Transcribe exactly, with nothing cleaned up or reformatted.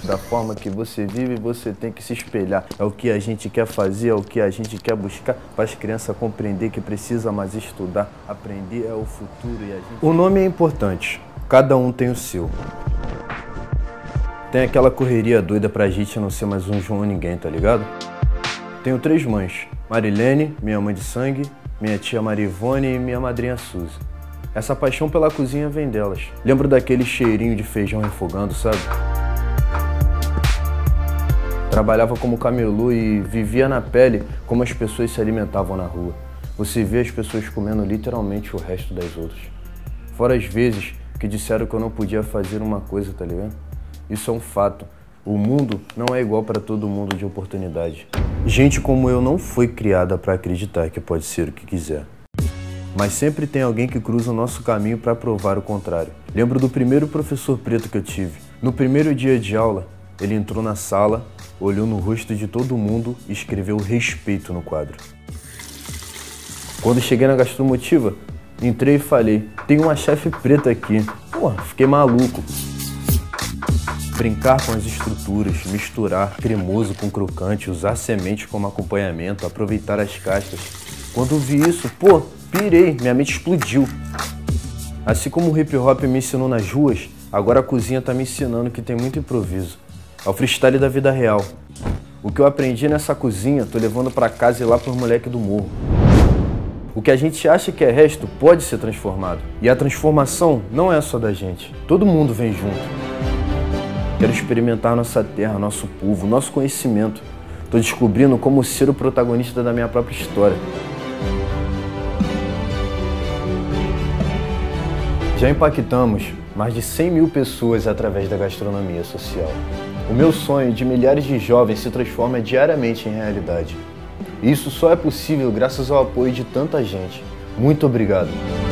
Da forma que você vive, você tem que se espelhar. É o que a gente quer fazer, é o que a gente quer buscar, para as crianças compreender que precisa mais estudar. Aprender é o futuro e a gente... O nome é importante, cada um tem o seu. Tem aquela correria doida pra gente não ser mais um João ninguém, tá ligado? Tenho três mães, Marilene, minha mãe de sangue, minha tia Marivone e minha madrinha Suzy. Essa paixão pela cozinha vem delas. Lembro daquele cheirinho de feijão refogando, sabe? Trabalhava como camelô e vivia na pele como as pessoas se alimentavam na rua. Você vê as pessoas comendo literalmente o resto das outras. Fora as vezes que disseram que eu não podia fazer uma coisa, tá ligado? Isso é um fato. O mundo não é igual para todo mundo de oportunidade. Gente como eu não foi criada para acreditar que pode ser o que quiser. Mas sempre tem alguém que cruza o nosso caminho para provar o contrário. Lembro do primeiro professor preto que eu tive. No primeiro dia de aula, ele entrou na sala, olhou no rosto de todo mundo e escreveu respeito no quadro. Quando cheguei na Gastromotiva, entrei e falei, tem uma chefe preta aqui. Porra, fiquei maluco. Brincar com as estruturas, misturar cremoso com crocante, usar semente como acompanhamento, aproveitar as cascas. Quando vi isso, pô, pirei, minha mente explodiu. Assim como o hip hop me ensinou nas ruas, agora a cozinha tá me ensinando que tem muito improviso. É o freestyle da vida real. O que eu aprendi nessa cozinha, tô levando pra casa e lá pros moleques do morro. O que a gente acha que é resto pode ser transformado. E a transformação não é só da gente, todo mundo vem junto. Quero experimentar nossa terra, nosso povo, nosso conhecimento. Tô descobrindo como ser o protagonista da minha própria história. Já impactamos mais de cem mil pessoas através da gastronomia social. O meu sonho de milhares de jovens se transforma diariamente em realidade. E isso só é possível graças ao apoio de tanta gente. Muito obrigado.